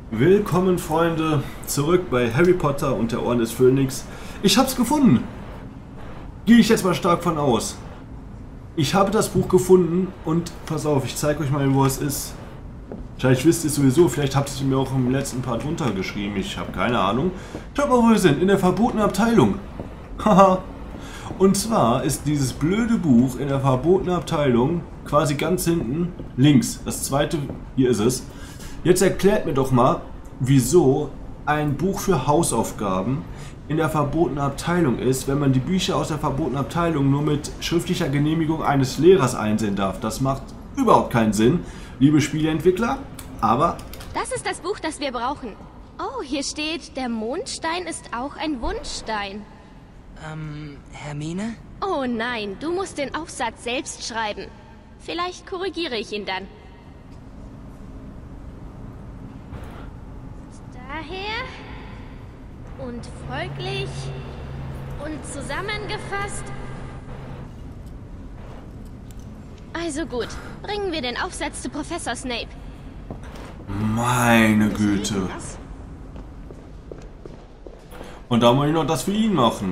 Willkommen, Freunde, zurück bei Harry Potter und der Orden des Phönix. Ich hab's gefunden. Gehe ich jetzt mal stark von aus. Ich habe das Buch gefunden und pass auf, ich zeige euch mal, wo es ist. Vielleicht wisst ihr es sowieso, vielleicht habt ihr es mir auch im letzten Part runtergeschrieben. Ich habe keine Ahnung. Schaut mal, wo wir sind. In der verbotenen Abteilung. Haha. Und zwar ist dieses blöde Buch in der verbotenen Abteilung quasi ganz hinten links. Das zweite, hier ist es. Jetzt erklärt mir doch mal, wieso ein Buch für Hausaufgaben in der verbotenen Abteilung ist, wenn man die Bücher aus der verbotenen Abteilung nur mit schriftlicher Genehmigung eines Lehrers einsehen darf. Das macht überhaupt keinen Sinn, liebe Spieleentwickler, aber... Das ist das Buch, das wir brauchen. Oh, hier steht, der Mondstein ist auch ein Wunschstein. Hermine? Oh nein, du musst den Aufsatz selbst schreiben. Vielleicht korrigiere ich ihn dann. Daher und folglich und zusammengefasst. Also gut, bringen wir den Aufsatz zu Professor Snape. Meine Güte. Und da muss ich noch das für ihn machen.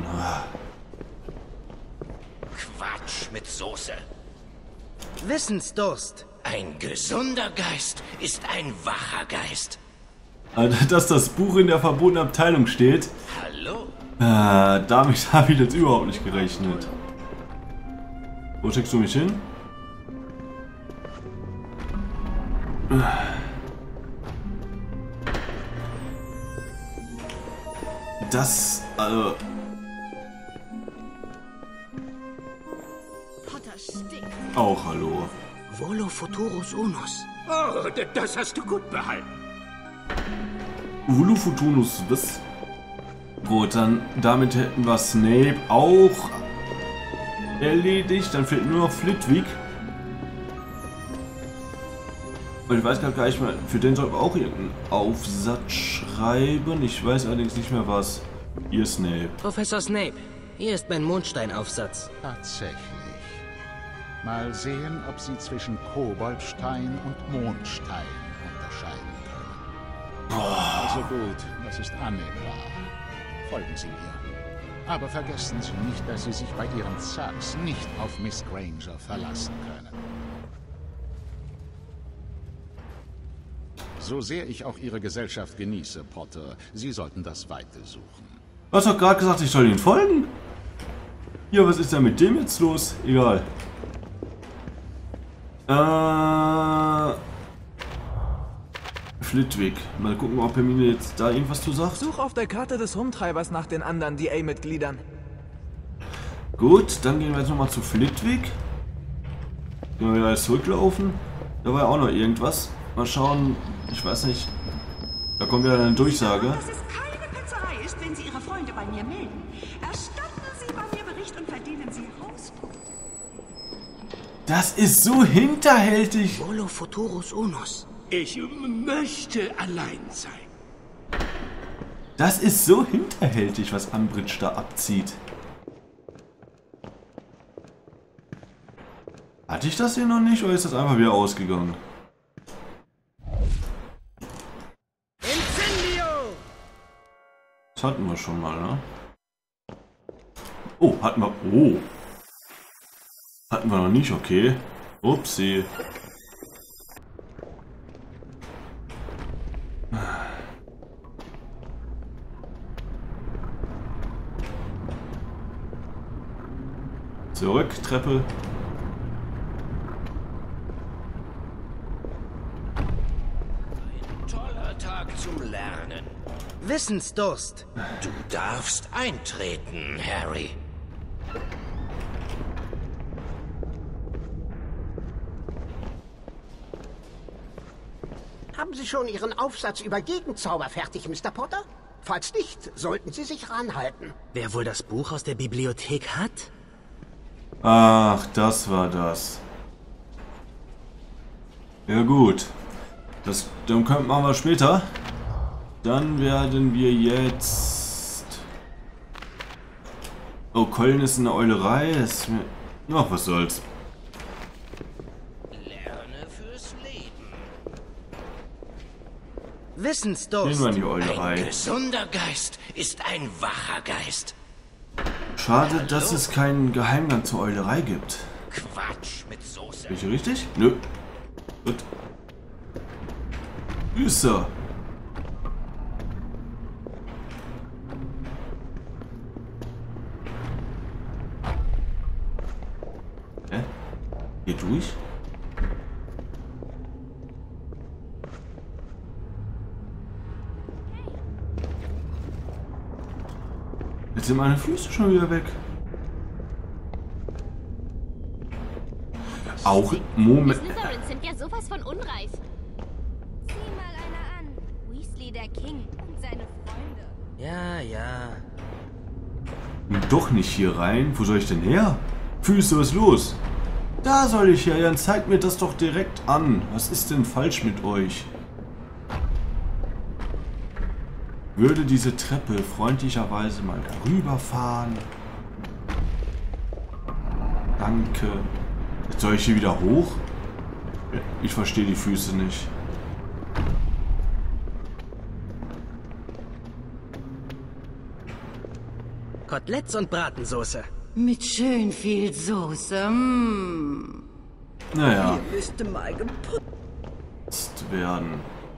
Quatsch mit Soße. Wissensdurst. Ein gesunder Geist ist ein wacher Geist. Also, dass das Buch in der verbotenen Abteilung steht, Hallo? damit habe ich jetzt überhaupt nicht gerechnet. Wo schickst du mich hin? Das, Potter stinkt. auch hallo. Volo futurus unus. Oh, das hast du gut behalten. Volo futurus was? Gut, dann damit hätten wir Snape auch erledigt. Dann fehlt nur noch Flitwick. Und ich weiß gar nicht mehr, für den sollten wir auch irgendeinen Aufsatz schreiben. Ich weiß allerdings nicht mehr was. Ihr Snape. Professor Snape, hier ist mein Mondsteinaufsatz. Tatsächlich. Mal sehen, ob Sie zwischen Koboldstein und Mondstein unterscheiden können. Also gut, das ist annehmbar. Folgen Sie mir. Aber vergessen Sie nicht, dass Sie sich bei Ihren Zacks nicht auf Miss Granger verlassen können. So sehr ich auch Ihre Gesellschaft genieße, Potter, Sie sollten das Weite suchen. Du hast doch gerade gesagt, ich soll Ihnen folgen. Ja, was ist denn mit dem jetzt los? Egal. Flitwick. Mal gucken, ob er mir jetzt da irgendwas zu sagt. Such auf der Karte des Rumtreibers nach den anderen DA-Mitgliedern. Gut, dann gehen wir jetzt nochmal zu Flitwick. Können wir wieder zurücklaufen. Da war ja auch noch irgendwas. Mal schauen, ich weiß nicht. Da kommt wieder eine Durchsage. Dass es keine Petzerei ist, wenn Sie Ihre Freunde bei mir melden. Erstatten Sie bei mir Bericht und verdienen Sie Hauspunkte. Das ist so hinterhältig. Volo futurus unus. Ich möchte allein sein. Das ist so hinterhältig, was Umbridge da abzieht. Hatte ich das hier noch nicht oder ist das einfach wieder ausgegangen? Incendio! Das hatten wir schon mal, ne? Oh, hatten wir... Oh. Hatten wir noch nicht, okay. Upsi. Zurück, Treppe. Ein toller Tag zum Lernen. Wissensdurst. Du darfst eintreten, Harry. Haben Sie schon Ihren Aufsatz über Gegenzauber fertig, Mr. Potter? Falls nicht, sollten Sie sich ranhalten. Wer wohl das Buch aus der Bibliothek hat? Ach, das war das. Ja gut. Dann machen wir später. Dann werden wir jetzt... Oh, Köln ist eine Eulerei. Ach, was soll's. Lerne fürs Leben. Wissensdurst. Gehen wir in die Ein Eulerei. gesunder Geist ist ein wacher Geist. Schade, dass es keinen Geheimgang zur Eulerei gibt. Quatsch mit Soße. Bin ich hier richtig? Nö. Gut. Grüße. Hä? Hier durch? Jetzt sind meine Füße schon wieder weg. Auch Moment. Die Slytherins sind ja sowas von unreif. Sieh mal einer an. Weasley, der King und seine Freunde. Ja, ja. Doch nicht hier rein. Wo soll ich denn her? Füße, was ist los? Da soll ich her. Dann zeigt mir das doch direkt an. Was ist denn falsch mit euch? Würde diese Treppe freundlicherweise mal darüber fahren? Danke. Jetzt soll ich hier wieder hoch? Ich verstehe die Füße nicht. Koteletts und Bratensoße. Mit schön viel Soße. Mm. Naja. Müsste mal geputzt Werden.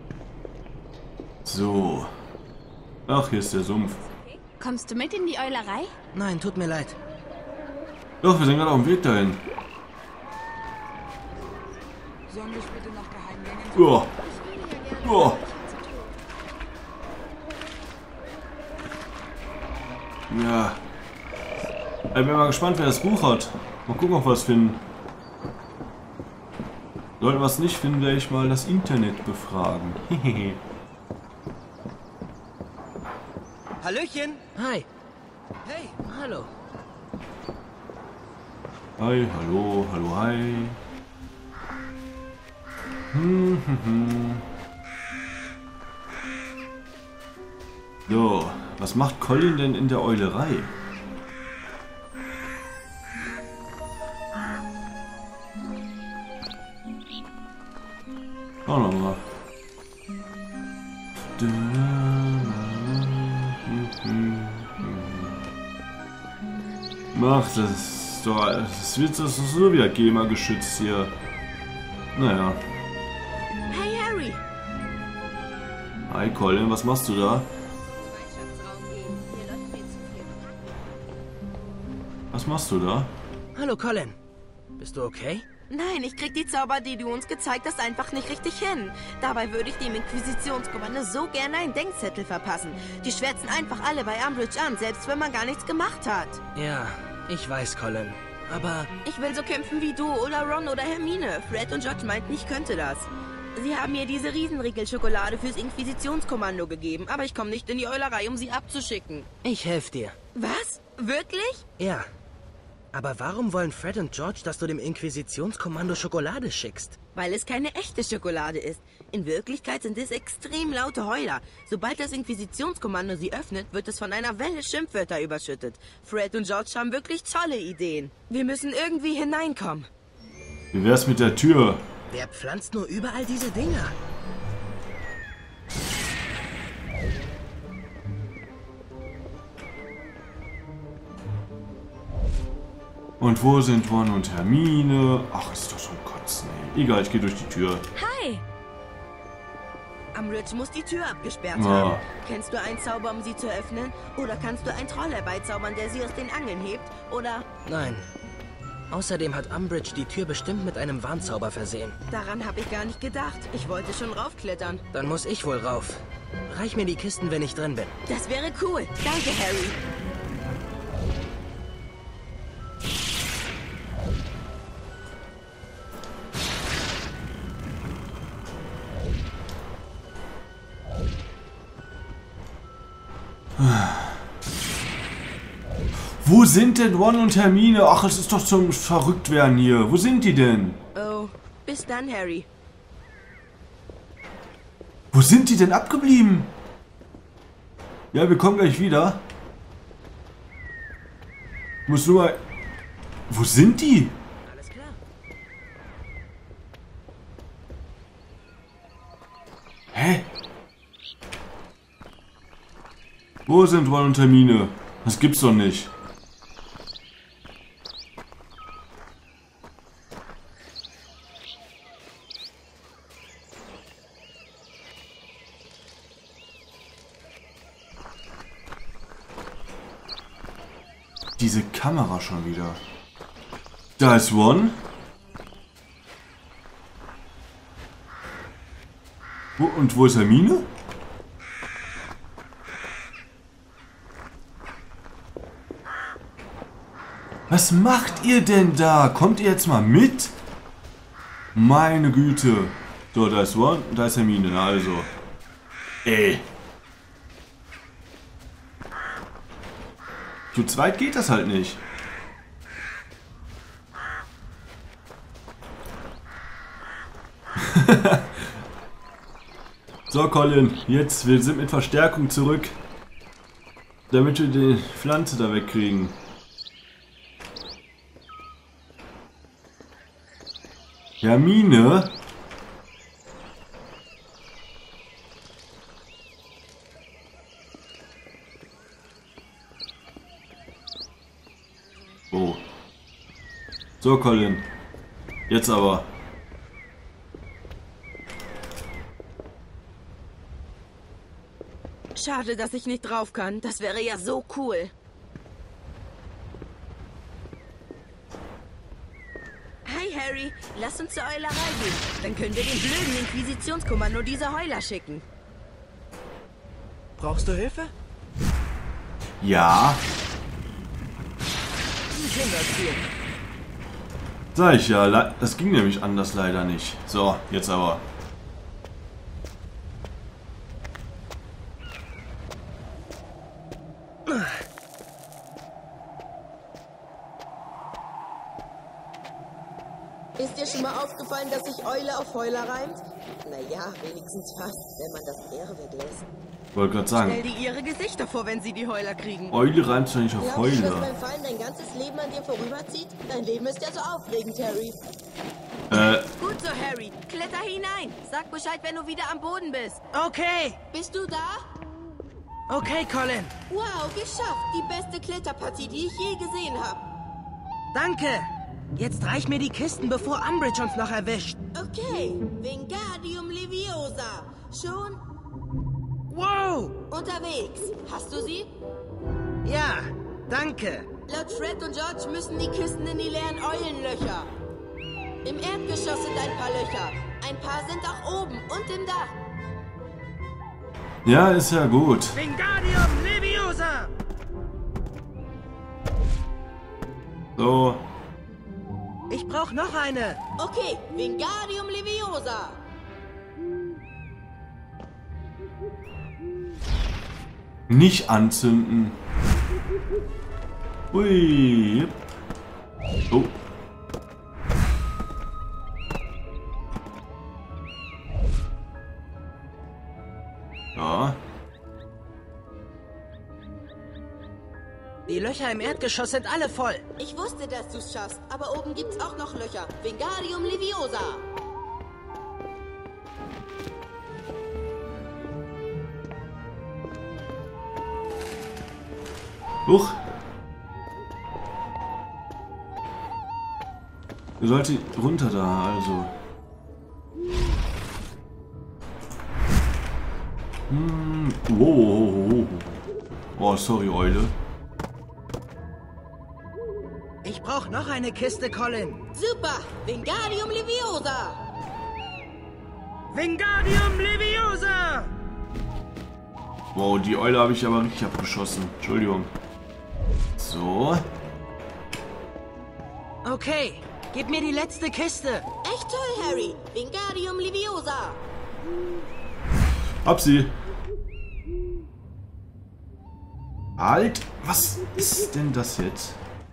So. Ach, hier ist der Sumpf. Kommst du mit in die Eulerei? Nein, tut mir leid. Doch, wir sind gerade auf dem Weg dahin. Sollen wir bitte nach Geheimgängen? Oh. Oh. Ja. Ich bin mal gespannt, wer das Buch hat. Mal gucken, ob wir es finden. Sollten wir es nicht finden, werde ich mal das Internet befragen. Hallöchen. Hi. Hey, hallo. Hi, hallo, hallo, hi. So, was macht Colin denn in der Eulerei? Schauen wir mal. Ach, das wird so wieder GEMA geschützt hier. Naja. Hey Harry! Hi Colin, was machst du da? Was machst du da? Hallo, Colin. Bist du okay? Nein, ich krieg die Zauber, die du uns gezeigt hast, einfach nicht richtig hin. Dabei würde ich dem Inquisitionskommando so gerne einen Denkzettel verpassen. Die schwärzen einfach alle bei Umbridge an, selbst wenn man gar nichts gemacht hat. Ja, ich weiß, Colin. Aber Ich will so kämpfen wie du oder Ron oder Hermine. Fred und George meinten, ich könnte das. Sie haben mir diese Riesenriegel-Schokolade fürs Inquisitionskommando gegeben, aber ich komme nicht in die Eulerei, um sie abzuschicken. ich helfe dir. Was? Wirklich? Ja. Aber warum wollen Fred und George, dass du dem Inquisitionskommando Schokolade schickst? Weil es keine echte Schokolade ist. In Wirklichkeit sind es extrem laute Heuler. Sobald das Inquisitionskommando sie öffnet, wird es von einer Welle Schimpfwörter überschüttet. Fred und George haben wirklich tolle Ideen. Wir müssen irgendwie hineinkommen. Wie wär's mit der Tür? Wer pflanzt nur überall diese Dinger? Und wo sind Ron und Hermine? Ach, ist doch so ein Kotzen, ey. Egal, ich gehe durch die Tür. Hi! Umbridge muss die Tür abgesperrt Ja. haben. Kennst du einen Zauber, um sie zu öffnen? Oder kannst du einen Troll herbeizaubern, der sie aus den Angeln hebt? Oder... Nein. Außerdem hat Umbridge die Tür bestimmt mit einem Warnzauber versehen. Daran habe ich gar nicht gedacht. Ich wollte schon raufklettern. Dann muss ich wohl rauf. Reich mir die Kisten, wenn ich drin bin. Das wäre cool. Danke, Harry. Wo sind denn Ron und Hermine? Ach, es ist doch zum Verrücktwerden hier. Wo sind die denn? Oh, bis dann, Harry. Wo sind die denn abgeblieben? Ja, wir kommen gleich wieder. Ich muss nur mal... Wo sind die? Alles klar. Hä? Wo sind Ron und Hermine? Das gibt's doch nicht. Diese Kamera schon wieder. Da ist Ron. Und wo ist Hermine? Was macht ihr denn da? Kommt ihr jetzt mal mit? Meine Güte. So, da ist Ron, da ist Hermine. Na also. Ey. Zu zweit geht das halt nicht. So, Colin, jetzt, wir sind mit Verstärkung zurück, damit wir die Pflanze da wegkriegen. Hermine? Oh. So, Colin. Jetzt aber. Schade, dass ich nicht drauf kann. Das wäre ja so cool. Hey Harry, lass uns zur Eulerei gehen. Dann können wir den blöden Inquisitionskommando dieser Heuler schicken. Brauchst du Hilfe? Ja. Kinderziel. Sag ich ja, das ging nämlich anders leider nicht. So, jetzt aber. Ist dir schon mal aufgefallen, dass sich Eule auf Heuler reimt? Naja, wenigstens fast, wenn man das R weglässt. Wollte gerade sagen. Stell dir ihre Gesichter vor, wenn sie die Heuler kriegen. Eule reimt sich nicht auf Glaubst du, dass Heule. beim Fallen dein ganzes Leben an dir vorüberzieht? Dein Leben ist ja so aufregend, Harry. Gut so, Harry. Kletter hinein. Sag Bescheid, wenn du wieder am Boden bist. Okay. Bist du da? Okay, Colin. Wow, geschafft. Die beste Kletterpartie, die ich je gesehen habe. Danke. Jetzt reich mir die Kisten, bevor Umbridge uns noch erwischt. Okay. Wingardium Leviosa. Schon Wow. unterwegs. Hast du sie? Ja, danke. Laut Fred und George müssen die Kisten in die leeren Eulenlöcher. Im Erdgeschoss sind ein paar Löcher. Ein paar sind auch oben und im Dach. Ja, ist ja gut. Wingardium Leviosa. So. Ich brauche noch eine. Okay, Wingardium Leviosa. Nicht anzünden. Ui. Oh. Ja. Die Löcher im Erdgeschoss sind alle voll. Ich wusste, dass du es schaffst, aber oben gibt's auch noch Löcher. Wingardium Leviosa. Huch. Ihr sollt runter da, also. Wow. Oh, sorry, Eule. Ich brauche noch eine Kiste, Colin. Super, Wingardium Leviosa. Wingardium Leviosa. Wow, die Eule habe ich aber richtig abgeschossen. Entschuldigung. So. Okay, gib mir die letzte Kiste. Echt toll, Harry. Wingardium Leviosa. Hab sie. Halt! Was ist denn das jetzt?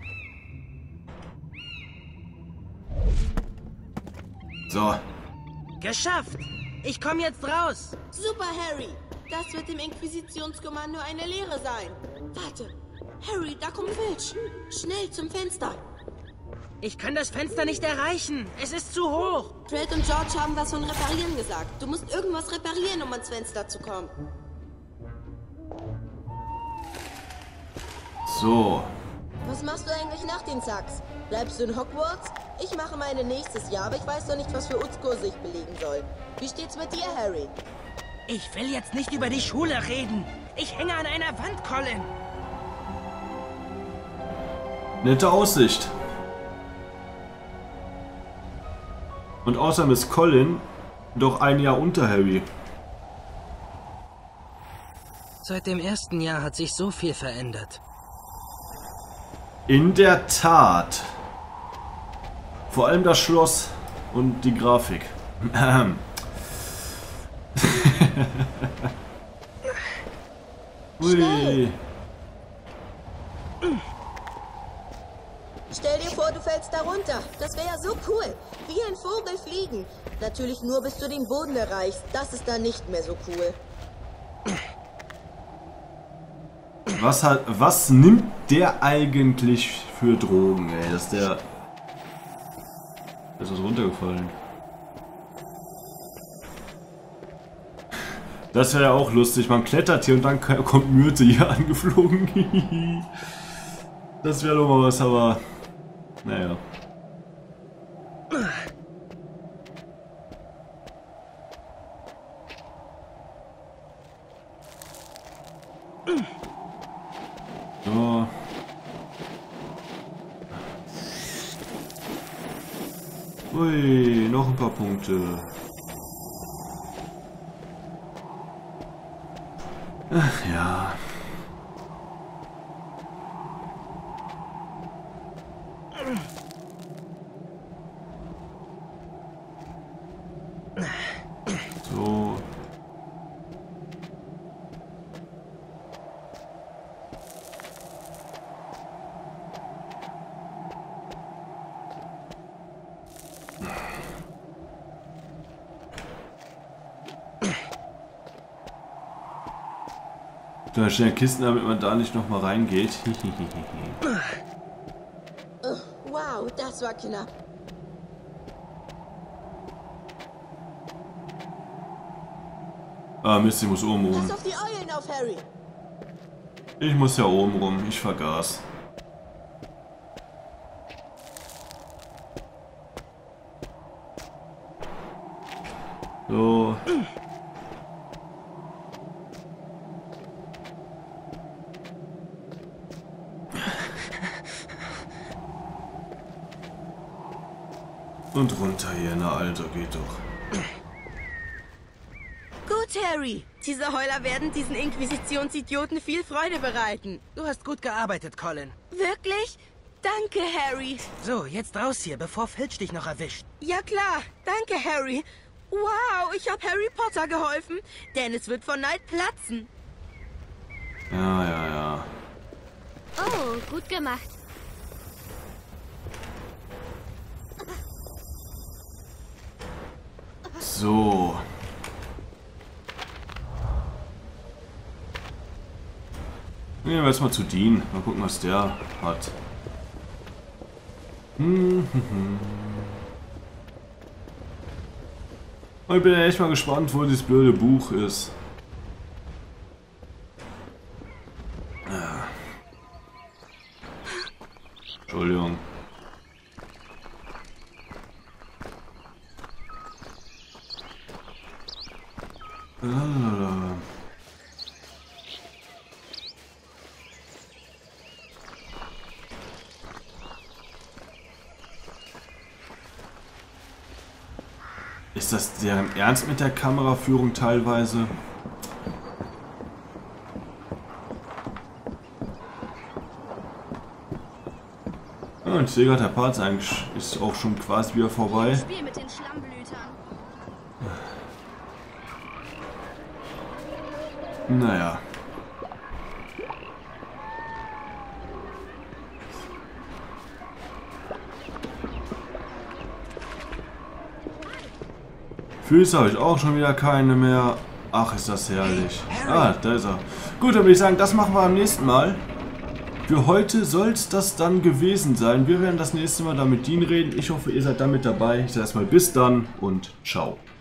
So. Geschafft. Ich komme jetzt raus. Super, Harry. Das wird dem Inquisitionskommando eine Lehre sein. Warte. Harry, da kommt Filch. Schnell zum Fenster. Ich kann das Fenster nicht erreichen. Es ist zu hoch. Fred und George haben was von Reparieren gesagt. Du musst irgendwas reparieren, um ans Fenster zu kommen. So. Was machst du eigentlich nach den Sachs? Bleibst du in Hogwarts? Ich mache meine nächstes Jahr, aber ich weiß noch nicht, was für Utzkurse ich belegen soll. Wie steht's mit dir, Harry? Ich will jetzt nicht über die Schule reden. Ich hänge an einer Wand, Colin. Nette Aussicht. Und außerdem ist Colin doch ein Jahr unter Harry. Seit dem ersten Jahr hat sich so viel verändert. In der Tat. Vor allem das Schloss und die Grafik. Ui. Stell dir vor, du fällst da runter. Das wäre ja so cool. Wie ein Vogel fliegen. Natürlich nur, bis du den Boden erreichst. Das ist dann nicht mehr so cool. Was nimmt der eigentlich für Drogen, ey? Dass der... Da ist was runtergefallen. Das wäre ja auch lustig. Man klettert hier und dann kommt Myrte hier angeflogen. Das wäre doch mal was, aber... Naja. So. Ui, noch ein paar Punkte. Ach ja. So. Da stehen Kisten, damit man da nicht noch mal reingeht. Wow, das war knapp. Ah Mist, ich muss oben rum. Pass auf die Eulen auf, Harry. Ich muss ja oben rum, ich vergaß. So. Und runter hier, na also, geht doch. Gut, Harry. Diese Heuler werden diesen Inquisitionsidioten viel Freude bereiten. Du hast gut gearbeitet, Colin. Wirklich? Danke, Harry. So, jetzt raus hier, bevor Filch dich noch erwischt. Ja klar, danke, Harry. Wow, ich habe Harry Potter geholfen. Dennis wird vor Neid platzen. Ja, ja, ja. Oh, gut gemacht. So. Nehmen wir jetzt mal zu Dean. Mal gucken, was der hat. Und ich bin ja echt mal gespannt, wo dieses blöde Buch ist. Entschuldigung. Ist das deren Ernst mit der Kameraführung teilweise? Ja, und ich sehe gerade, der Part eigentlich ist auch schon quasi wieder vorbei. Spiel mit den Schlammblütern. Naja. Füße habe ich auch schon wieder keine mehr. Ach, ist das herrlich. Ah, da ist er. Gut, dann würde ich sagen, das machen wir am nächsten Mal. Für heute soll es das dann gewesen sein. Wir werden das nächste Mal dann mit Dean reden. Ich hoffe, ihr seid damit dabei. Ich sage erstmal bis dann und ciao.